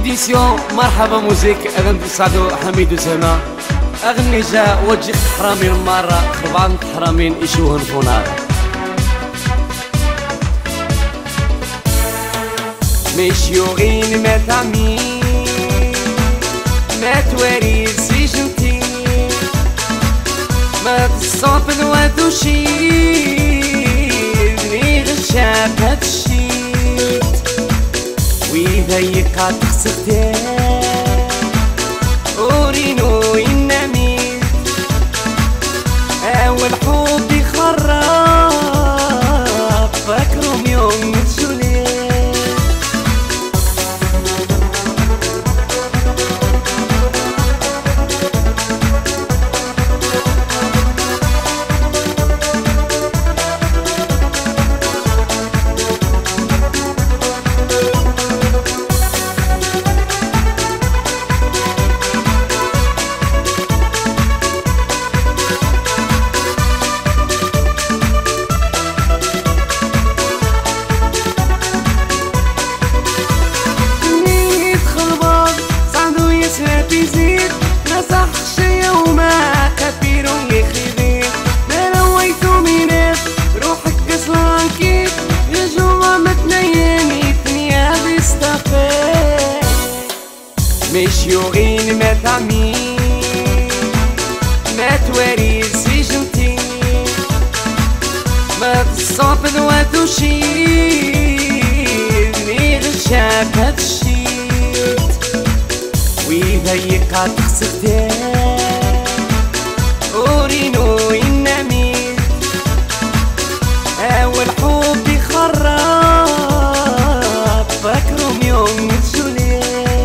إديسيون مرحبا موزيك أغني سعدو حميد وسما أغني جا وجه حرامين مرة خربان حرامين يشوهن فونار مش يوغين ما تعمين ما تواري سيجنتي ما تصاب الواد وشيد ني غشاك هتشيد وإذا يقع تخسرتي أورينو يناميد أول حب يخرب فاكرهم يوم تجولي بيزيد نصح شي وما كبير ويخيبين ما لويتو منات روحك اصلا كيف يا جوا متنيني ثنيا بيستفيد مش يوغين ما تعمين ما تواري سيجنتي ما تصاب ذوات وشيد ني غشاك هتشيد وإذا يقع تخسرتي أورينو يناميد أول حب يخرب فاكرهم يوم تجولي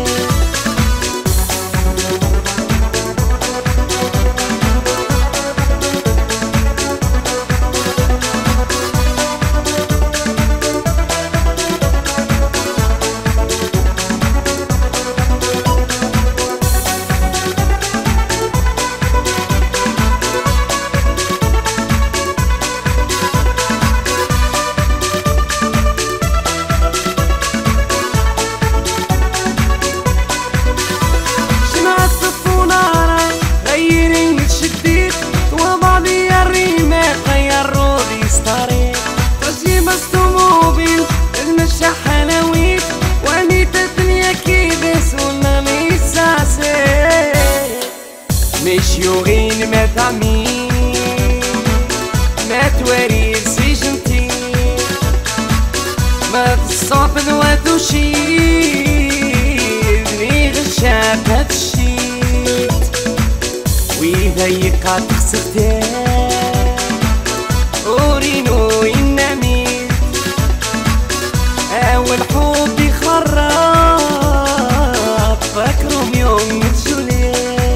مش يوغين ما تعمين ما تواري سيجنتي ما تصاب ذوات وشيد ني غشاك هتشيد وإذا يقع تخسرتي أورينو يناميد أول حب يخرب فاكرهم يوم تجولي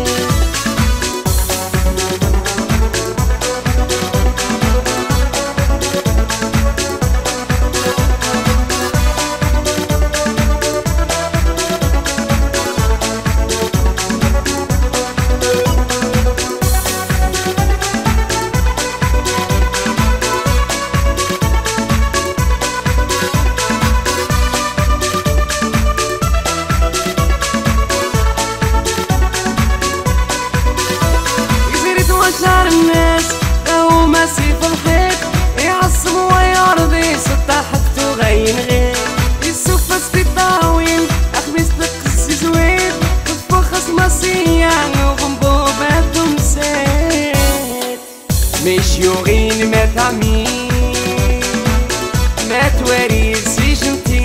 شعر الناس لو ماشي في الحيط يعصب ويرضي تحته غين غير يسوف استطاوين أخميس تقسي زوين تفخص مسيان وغنبوبات ومسيت مش يوغين ما تعمين ما تواري سيجنتي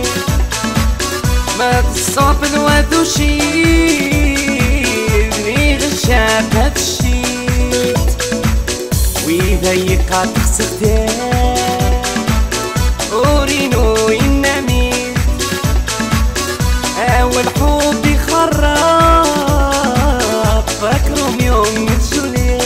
ما تصاب ذوات وشيد ني غشاك هتشيد وإذا يقع تخسرتي أورينو يناميد أول حب يخرب فاكرهم يوم تجولي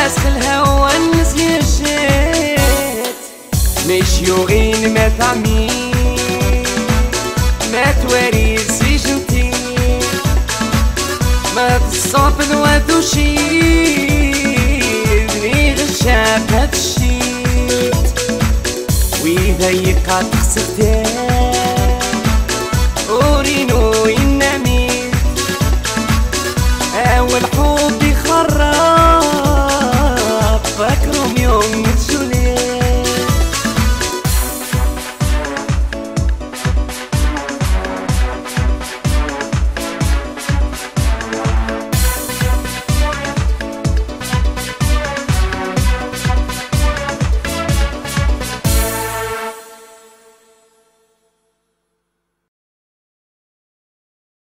اسخ الهوا النسي الشيت مشيوغين ما تعمين ما تواريسي جنتي ما تصاب الوذو شيدني غشاب هاد الشيت وإذا يقع تخسر